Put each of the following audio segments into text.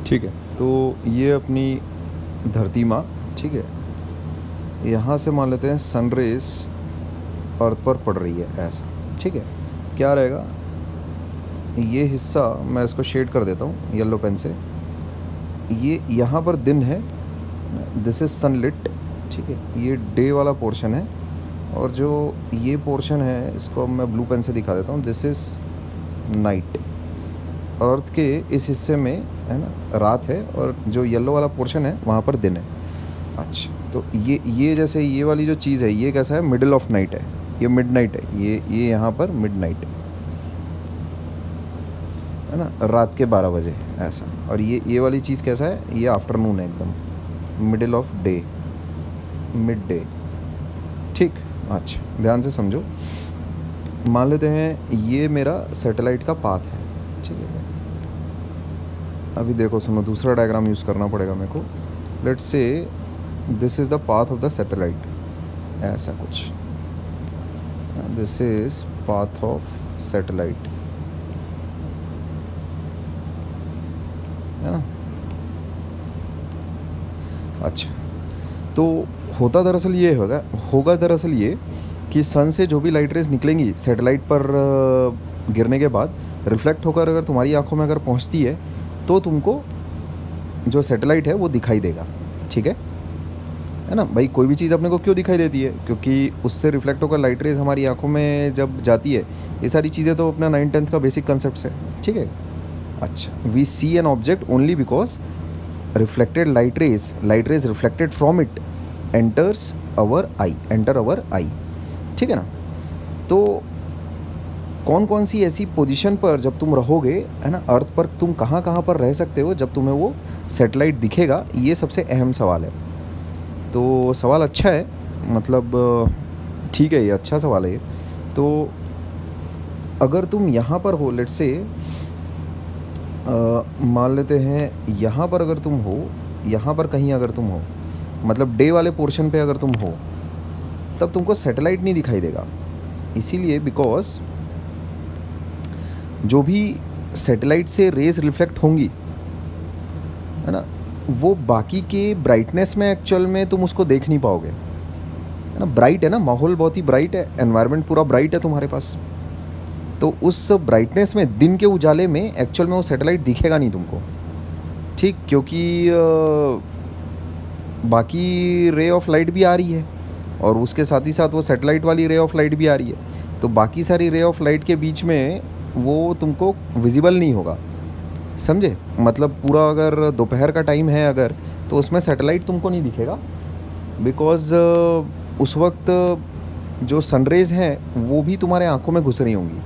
ठीक है। तो ये अपनी धरती माँ, ठीक है, यहाँ से मान लेते हैं सनरेज अर्थ पर पड़ रही है ऐसा, ठीक है। क्या रहेगा ये हिस्सा, मैं इसको शेड कर देता हूँ येलो पेन से। ये यहाँ पर दिन है, दिस इज़ सनलिट, ठीक है, ये डे वाला पोर्शन है। और जो ये पोर्शन है इसको मैं ब्लू पेन से दिखा देता हूँ, दिस इज़ नाइट। अर्थ के इस हिस्से में है ना रात है, और जो येलो वाला पोर्शन है वहाँ पर दिन है। अच्छा, तो ये जैसे ये वाली जो चीज़ है ये कैसा है, मिडिल ऑफ नाइट है, ये मिडनाइट है, ये यहाँ पर मिडनाइट है ना, रात के 12 बजे ऐसा। और ये वाली चीज़ कैसा है, ये आफ्टरनून है, एकदम middle of day, mid day, ठीक। अच्छा, ध्यान से समझो। मान लेते हैं ये मेरा सैटेलाइट का पाथ है, ठीक है। अभी देखो सुनो, दूसरा डायग्राम यूज़ करना पड़ेगा मेरे को। Let's say this is the path of the satellite, ऐसा कुछ, this is path of satellite, है ना। अच्छा, तो होता दरअसल ये होगा दरअसल ये कि सन से जो भी लाइट रेज निकलेंगी सैटेलाइट पर गिरने के बाद, रिफ्लेक्ट होकर अगर तुम्हारी आंखों में अगर पहुंचती है तो तुमको जो सैटेलाइट है वो दिखाई देगा, ठीक है ना भाई। कोई भी चीज़ अपने को क्यों दिखाई देती है, क्योंकि उससे रिफ्लेक्ट होकर लाइट रेज हमारी आंखों में जब जाती है। ये सारी चीज़ें तो अपना 9th-10th का बेसिक कंसेप्ट है, ठीक है। अच्छा, we see an object only because reflected light rays reflected from it enter our eye, ठीक है ना। तो कौन कौन सी ऐसी पोजीशन पर जब तुम रहोगे, है ना, अर्थ पर तुम कहाँ कहाँ पर रह सकते हो जब तुम्हें वो सैटेलाइट दिखेगा, ये सबसे अहम सवाल है। तो सवाल अच्छा है, मतलब ठीक है, ये अच्छा सवाल है ये। तो अगर तुम यहाँ पर हो, लेट्स से मान लेते हैं यहाँ पर अगर तुम हो, यहाँ पर कहीं अगर तुम हो, मतलब डे वाले पोर्शन पे अगर तुम हो, तब तुमको सैटेलाइट नहीं दिखाई देगा। इसीलिए बिकॉज जो भी सैटेलाइट से रेज रिफ्लेक्ट होंगी, है ना, वो बाकी के ब्राइटनेस में एक्चुअल में तुम उसको देख नहीं पाओगे, है ना। ब्राइट है ना, माहौल बहुत ही ब्राइट है, एनवायरनमेंट पूरा ब्राइट है तुम्हारे पास। तो उस ब्राइटनेस में, दिन के उजाले में एक्चुअल में वो सैटेलाइट दिखेगा नहीं तुमको, ठीक, क्योंकि बाकी रे ऑफ लाइट भी आ रही है और उसके साथ ही साथ वो सैटेलाइट वाली रे ऑफ लाइट भी आ रही है। तो बाकी सारी रे ऑफ लाइट के बीच में वो तुमको विजिबल नहीं होगा, समझे। मतलब पूरा अगर दोपहर का टाइम है अगर, तो उसमें सैटेलाइट तुमको नहीं दिखेगा, बिकॉज़ उस वक्त जो सनरेज हैं वो भी तुम्हारे आंखों में घुस रही होंगी,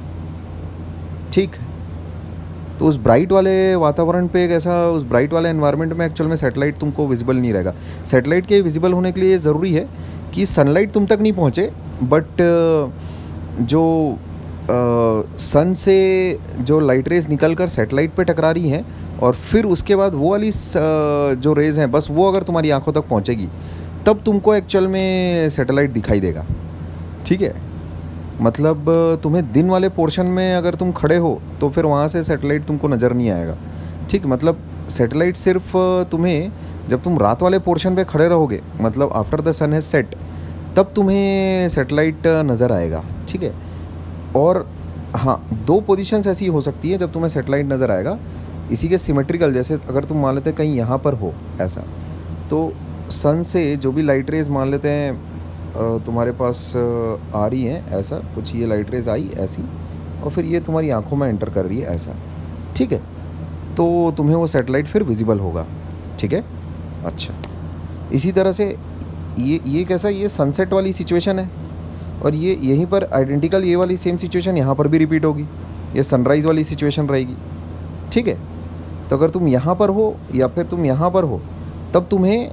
ठीक। तो उस ब्राइट वाले वातावरण पे एक ऐसा, उस ब्राइट वाले एनवायरनमेंट में एक्चुअल में सैटेलाइट तुमको विजिबल नहीं रहेगा। सैटेलाइट के विजिबल होने के लिए ज़रूरी है कि सनलाइट तुम तक नहीं पहुँचे, बट जो सन से जो लाइट रेज निकल कर सैटेलाइट पे टकरा रही हैं और फिर उसके बाद वो वाली जो रेज हैं, बस वो अगर तुम्हारी आंखों तक पहुँचेगी तब तुमको एक्चुअल में सैटेलाइट दिखाई देगा, ठीक है। मतलब तुम्हें दिन वाले पोर्शन में अगर तुम खड़े हो तो फिर वहाँ से सैटेलाइट तुमको नज़र नहीं आएगा, ठीक। मतलब सैटेलाइट सिर्फ तुम्हें जब तुम रात वाले पोर्शन पे खड़े रहोगे, मतलब after the sun has set, तब तुम्हें सैटेलाइट नज़र आएगा, ठीक है। और हाँ, 2 पोजीशंस ऐसी हो सकती है जब तुम्हें सैटेलाइट नज़र आएगा, इसी के सिमेट्रिकल। जैसे अगर तुम मान लेते हैं कहीं यहाँ पर हो ऐसा, तो सन से जो भी लाइट रेज मान लेते हैं तुम्हारे पास आ रही हैं ऐसा कुछ, ये लाइट रेज आई ऐसी और फिर ये तुम्हारी आंखों में एंटर कर रही है ऐसा, ठीक है। तो तुम्हें वो सैटेलाइट फिर विजिबल होगा, ठीक है। अच्छा, इसी तरह से ये कैसा, ये सनसेट वाली सिचुएशन है और ये यहीं पर आइडेंटिकल ये वाली सेम सिचुएशन यहाँ पर भी रिपीट होगी, ये सनराइज़ वाली सिचुएशन रहेगी, ठीक है। तो अगर तुम यहाँ पर हो या फिर तुम यहाँ पर हो, तब तुम्हें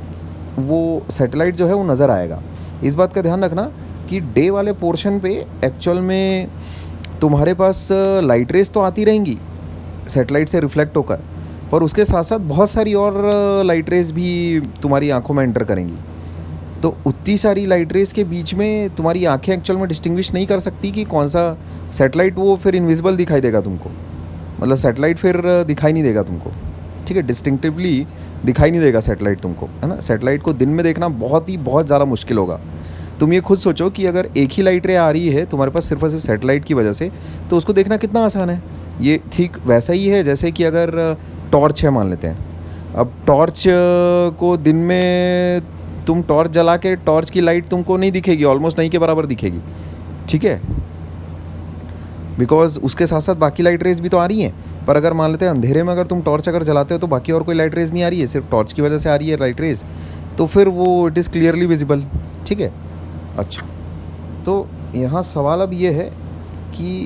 वो सैटेलाइट जो है वो नज़र आएगा। इस बात का ध्यान रखना कि डे वाले पोर्शन पे एक्चुअल में तुम्हारे पास लाइट रेज तो आती रहेंगी सैटेलाइट से रिफ्लेक्ट होकर, पर उसके साथ साथ बहुत सारी और लाइट रेज भी तुम्हारी आंखों में एंटर करेंगी। तो उतनी सारी लाइट रेज के बीच में तुम्हारी आंखें एक्चुअल में डिस्टिंग्विश नहीं कर सकती कि कौन सा सैटेलाइट, वो फिर इनविजिबल दिखाई देगा तुमको, मतलब सैटेलाइट फिर दिखाई नहीं देगा तुमको, ठीक है, डिस्टिंक्टिवली दिखाई नहीं देगा सैटेलाइट तुमको, है ना। सैटेलाइट को दिन में देखना बहुत ज़्यादा मुश्किल होगा। तुम ये खुद सोचो कि अगर एक ही लाइट रे आ रही है तुम्हारे पास सिर्फ और सिर्फ सैटेलाइट की वजह से, तो उसको देखना कितना आसान है। ये ठीक वैसा ही है जैसे कि अगर टॉर्च है मान लेते हैं। अब टॉर्च को दिन में तुम टॉर्च जला के टॉर्च की लाइट तुमको नहीं दिखेगी, ऑलमोस्ट नहीं के बराबर दिखेगी, ठीक है, बिकॉज उसके साथ साथ बाकी लाइट रेज भी तो आ रही हैं। पर अगर मान लेते हैं अंधेरे में अगर तुम टॉर्च अगर जलाते हो तो बाकी और कोई लाइट रेज नहीं आ रही है, सिर्फ टॉर्च की वजह से आ रही है लाइट रेज, तो फिर वो इट इज़ क्लियरली विजिबल, ठीक है। अच्छा, तो यहाँ सवाल अब ये है कि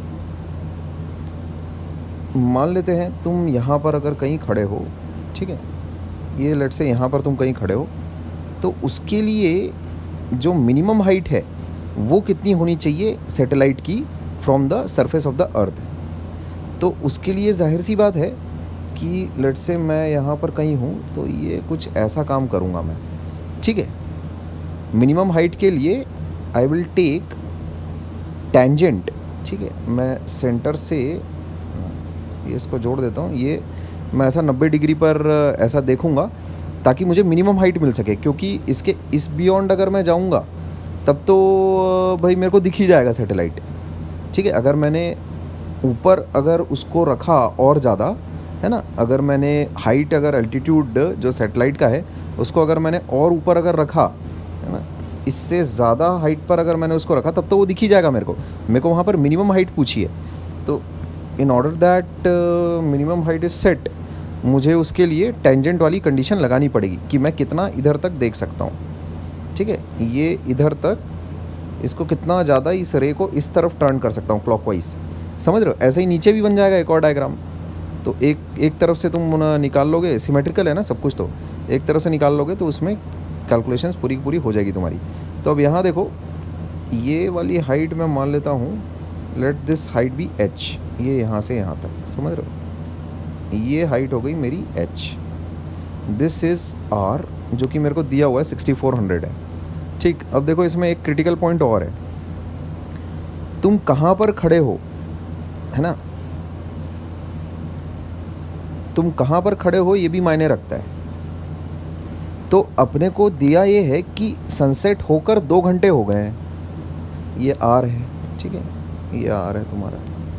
मान लेते हैं तुम यहाँ पर अगर कहीं खड़े हो, ठीक है, ये लेट से यहाँ पर तुम कहीं खड़े हो, तो उसके लिए जो मिनिमम हाइट है वो कितनी होनी चाहिए सैटेलाइट की from the surface of the earth. तो उसके लिए जाहिर सी बात है कि लेट से मैं यहाँ पर कहीं हूँ, तो ये कुछ ऐसा काम करूँगा मैं, ठीक है। मिनिमम हाइट के लिए आई विल टेक टेंजेंट, ठीक है, मैं सेंटर से ये इसको जोड़ देता हूँ, ये मैं ऐसा 90 डिग्री पर ऐसा देखूँगा ताकि मुझे मिनिमम हाइट मिल सके, क्योंकि इसके इस बियॉन्ड अगर मैं जाऊँगा तब तो भाई मेरे को दिख ही जाएगा सैटेलाइट, ठीक है। अगर मैंने ऊपर अगर उसको रखा और ज़्यादा, है ना, अगर मैंने हाइट अगर एल्टीट्यूड जो सैटेलाइट का है उसको अगर मैंने और ऊपर अगर रखा, है ना, इससे ज़्यादा हाइट पर अगर मैंने उसको रखा तब तो वो दिख ही जाएगा मेरे को वहाँ पर मिनिमम हाइट पूछी है। तो in order that minimum height is set, मुझे उसके लिए टेंजेंट वाली कंडीशन लगानी पड़ेगी कि मैं कितना इधर तक देख सकता हूँ, ठीक है। ये इधर तक इसको कितना ज़्यादा इस रे को इस तरफ टर्न कर सकता हूँ क्लॉकवाइज, समझ रहे हो। ऐसे ही नीचे भी बन जाएगा एक और डायग्राम। तो एक तरफ से तुम निकाल लोगे, सिमेट्रिकल है ना सब कुछ, तो एक तरफ से निकाल लोगे तो उसमें कैलकुलेशंस पूरी पूरी हो जाएगी तुम्हारी। तो अब यहाँ देखो, ये वाली हाइट मैं मान लेता हूँ, let this height be h, ये यहाँ से यहाँ तक, समझ रहे हो, ये हाइट हो गई मेरी h, दिस इज़ r जो कि मेरे को दिया हुआ है 6400 है, ठीक। अब देखो इसमें एक क्रिटिकल पॉइंट और है, तुम कहाँ पर खड़े हो, है ना, तुम कहाँ पर खड़े हो ये भी मायने रखता है। तो अपने को दिया ये है कि सनसेट होकर 2 घंटे हो गए हैं, ये आर है, ठीक है, ये आर है तुम्हारा,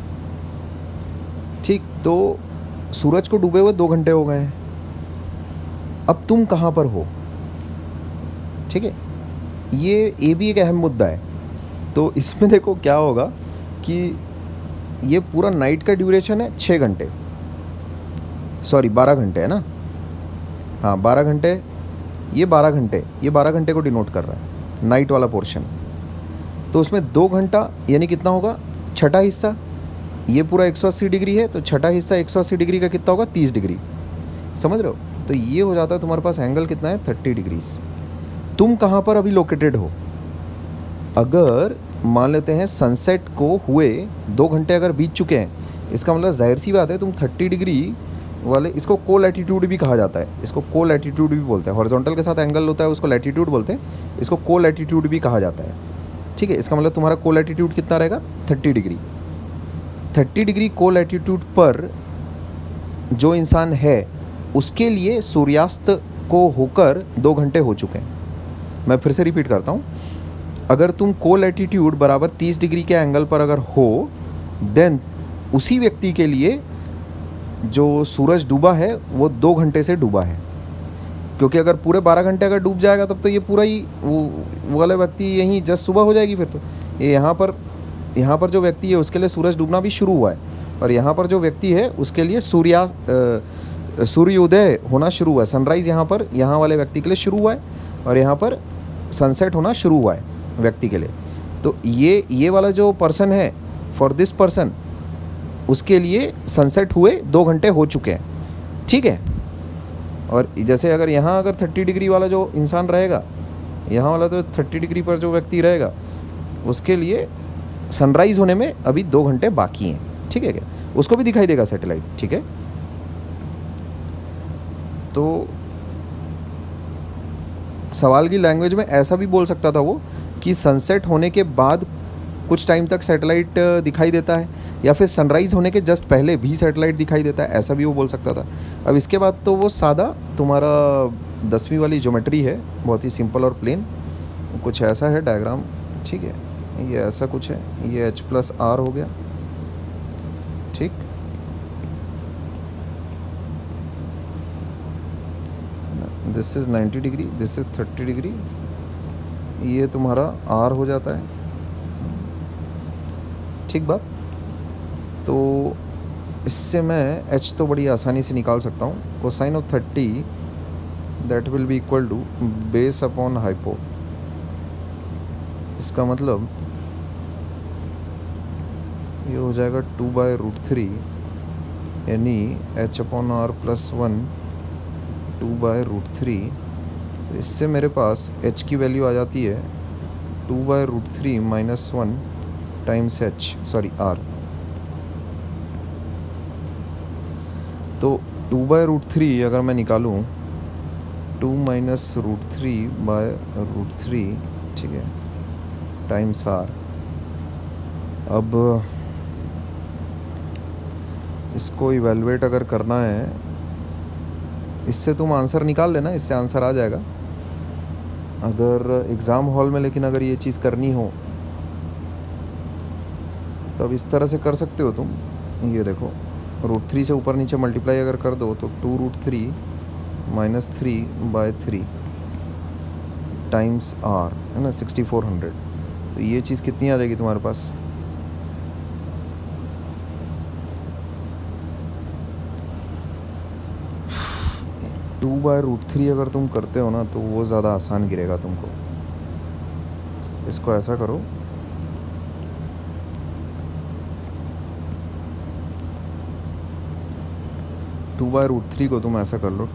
ठीक। तो सूरज को डूबे हुए 2 घंटे हो गए हैं, अब तुम कहाँ पर हो, ठीक है, ये भी एक अहम मुद्दा है। तो इसमें देखो क्या होगा कि ये पूरा नाइट का ड्यूरेशन है 6 घंटे, सॉरी 12 घंटे है ना, हाँ 12 घंटे, ये 12 घंटे, ये 12 घंटे को डिनोट कर रहा है नाइट वाला पोर्शन। तो उसमें 2 घंटा यानी कितना होगा, छठा हिस्सा, ये पूरा 180 डिग्री है तो छठा हिस्सा 180 डिग्री का कितना होगा, 30 डिग्री, समझ रहे हो। तो ये हो जाता है तुम्हारे पास एंगल कितना है, 30 डिग्रीज। तुम कहाँ पर अभी लोकेटेड हो, अगर मान लेते हैं सनसेट को हुए 2 घंटे अगर बीत चुके हैं, इसका मतलब जाहिर सी बात है तुम 30 डिग्री वाले, इसको को लैटिट्यूड भी कहा जाता है, इसको को लैटिट्यूड भी बोलते हैं, हॉरिजॉन्टल के साथ एंगल होता है उसको लैटिट्यूड बोलते हैं, इसको को लैटिट्यूड भी कहा जाता है, ठीक है। इसका मतलब तुम्हारा को लैटिट्यूड कितना रहेगा, 30 डिग्री। 30 डिग्री को लैटिट्यूड पर जो इंसान है उसके लिए सूर्यास्त को होकर 2 घंटे हो चुके हैं। मैं फिर से रिपीट करता हूँ, अगर तुम को लैटिट्यूड बराबर 30 डिग्री के एंगल पर अगर हो, देन उसी व्यक्ति के लिए जो सूरज डूबा है वो 2 घंटे से डूबा है, क्योंकि अगर पूरे 12 घंटे अगर डूब जाएगा तब तो ये पूरा ही वो वाला व्यक्ति यहीं जस्ट सुबह हो जाएगी। फिर तो ये यहाँ पर जो व्यक्ति है उसके लिए सूरज डूबना भी शुरू हुआ है, और यहाँ पर जो व्यक्ति है उसके लिए सूर्योदय होना शुरू हुआ है, सनराइज़ यहाँ वाले व्यक्ति के लिए शुरू हुआ है, और यहाँ पर सनसेट होना शुरू हुआ है व्यक्ति के लिए। तो ये वाला जो पर्सन है, फॉर दिस पर्सन, उसके लिए सनसेट हुए 2 घंटे हो चुके हैं, ठीक है। और जैसे अगर यहाँ अगर 30 डिग्री वाला जो इंसान रहेगा, यहाँ वाला तो 30 डिग्री पर जो व्यक्ति रहेगा उसके लिए सनराइज़ होने में अभी 2 घंटे बाकी हैं, ठीक है क्या, उसको भी दिखाई देगा सैटेलाइट, ठीक है। तो सवाल की लैंग्वेज में ऐसा भी बोल सकता था वो कि सनसेट होने के बाद कुछ टाइम तक सैटेलाइट दिखाई देता है, या फिर सनराइज़ होने के जस्ट पहले भी सैटेलाइट दिखाई देता है, ऐसा भी वो बोल सकता था। अब इसके बाद तो वो सादा तुम्हारा 10वीं वाली ज्योमेट्री है, बहुत ही सिंपल और प्लेन। कुछ ऐसा है डायग्राम, ठीक है, ये ऐसा कुछ है, ये h+r हो गया, ठीक। This is 90 degree, this is 30 degree, ये तुम्हारा r हो जाता है, ठीक बात। तो इससे मैं h तो बड़ी आसानी से निकाल सकता हूँ। Cosine of 30 that will be equal to base upon hypo. इसका मतलब ये हो जाएगा 2/√3 यानी h/r+1 2/√3। तो इससे मेरे पास h की वैल्यू आ जाती है 2/√3 - 1 टाइम्स r। तो 2/√3 अगर मैं निकालूँ 2 - √3/√3, ठीक है, टाइम्स r। अब इसको इवेलुएट अगर करना है, इससे तुम आंसर निकाल लेना, इससे आंसर आ जाएगा अगर एग्ज़ाम हॉल में। लेकिन अगर ये चीज़ करनी हो तब इस तरह से कर सकते हो तुम। ये देखो, √3 से ऊपर नीचे मल्टीप्लाई अगर कर दो तो 2√3 - 3/3 टाइम्स r, है ना, 6400। तो ये चीज़ कितनी आ जाएगी तुम्हारे पास? 2/√3 अगर तुम करते हो ना तो वो ज़्यादा आसान गिरेगा तुमको। इसको ऐसा करो, टू बाय रूट थ्री को तुम ऐसा कर लो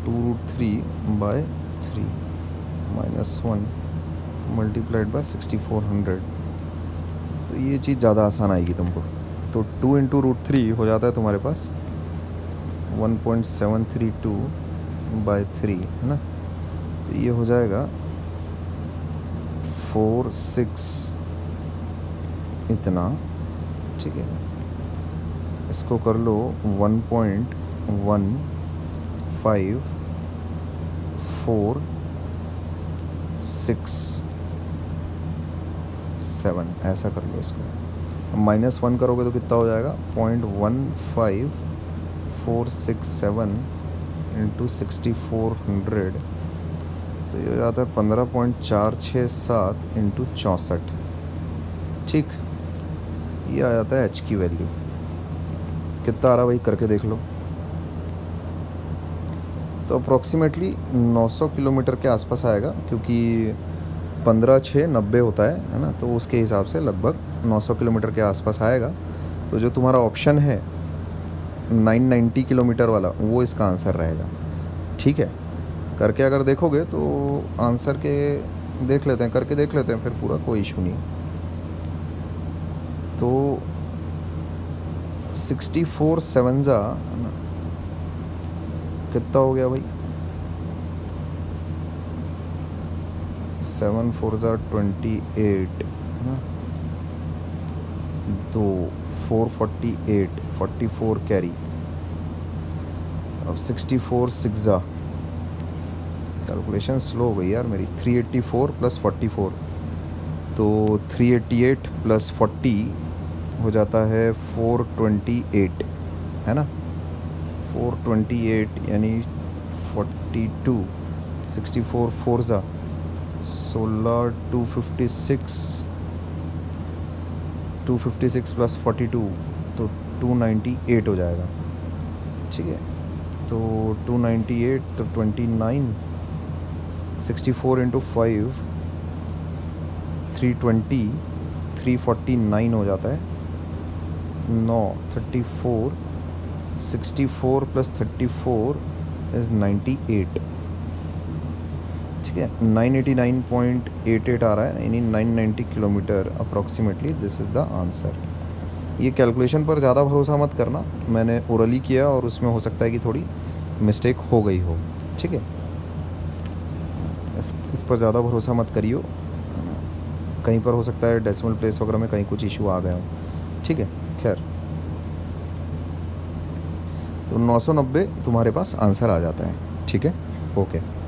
2√3/3 - 1 मल्टीप्लाइड बाय 6400। तो ये चीज़ ज़्यादा आसान आएगी तुमको। तो 2 × √3 हो जाता है तुम्हारे पास 1.732/3, है ना। तो ये हो जाएगा 46 इतना, ठीक है। इसको कर लो 1.1547, ऐसा कर लो इसको। -1 करोगे तो कितना हो जाएगा? 0.15467 × 6400। तो ये हो जाता है 15.467 × 64, ठीक। ये आ जाता है h की वैल्यू। कितना आ रहा भाई, करके देख लो। तो अप्रॉक्सीमेटली 900 किलोमीटर के आसपास आएगा, क्योंकि 15×6 = 90 होता है ना। तो उसके हिसाब से लगभग 900 किलोमीटर के आसपास आएगा। तो जो तुम्हारा ऑप्शन है 990 किलोमीटर वाला, वो इसका आंसर रहेगा, ठीक है। करके अगर देखोगे तो आंसर के देख लेते हैं, करके देख लेते हैं फिर पूरा, कोई इशू नहीं। तो 64 7 कितना हो गया भाई? 7 4 28, है ना। 2 448 44 कैरी। अब 64 6 कैलकुलेशन स्लो हो गई यार मेरी। 384 + 44, तो 388 + 40 हो जाता है 428, है ना। 428 यानी 42, 64 4 16, 256 + 42 तो 298 हो जाएगा, ठीक है। तो 298 तो 29, 64 × 5 320, 349 हो जाता है। 9 34, 64 + 34 इज़ 98, ठीक है। 989.88 आ रहा है, यानी 990 kilometre approximately. This is the answer. ये कैलकुलेशन पर ज़्यादा भरोसा मत करना, मैंने ओरली किया और उसमें हो सकता है कि थोड़ी मिस्टेक हो गई हो, ठीक है। इस पर ज़्यादा भरोसा मत करियो। कहीं पर हो सकता है डेसिमल प्लेस वगैरह में कहीं कुछ इशू आ गया हो, ठीक है। खैर, तो 990 तुम्हारे पास आंसर आ जाता है, ठीक है, ओके।